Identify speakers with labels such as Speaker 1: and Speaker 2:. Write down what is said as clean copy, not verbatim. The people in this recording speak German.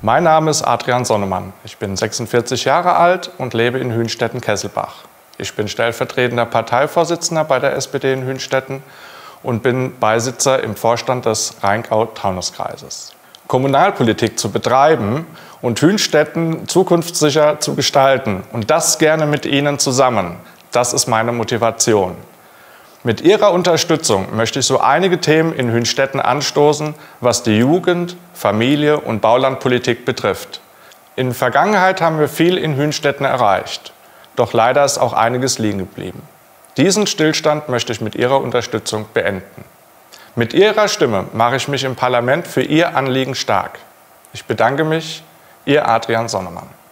Speaker 1: Mein Name ist Adrian Sonnemann. Ich bin 46 Jahre alt und lebe in Hünstetten-Kesselbach. Ich bin stellvertretender Parteivorsitzender bei der SPD in Hünstetten und bin Beisitzer im Vorstand des Rheingau-Taunus-Kreises. Kommunalpolitik zu betreiben und Hünstetten zukunftssicher zu gestalten und das gerne mit Ihnen zusammen, das ist meine Motivation. Mit Ihrer Unterstützung möchte ich so einige Themen in Hünstetten anstoßen, was die Jugend, Familie und Baulandpolitik betrifft. In der Vergangenheit haben wir viel in Hünstetten erreicht, doch leider ist auch einiges liegen geblieben. Diesen Stillstand möchte ich mit Ihrer Unterstützung beenden. Mit Ihrer Stimme mache ich mich im Parlament für Ihr Anliegen stark. Ich bedanke mich, Ihr Adrian Sonnemann.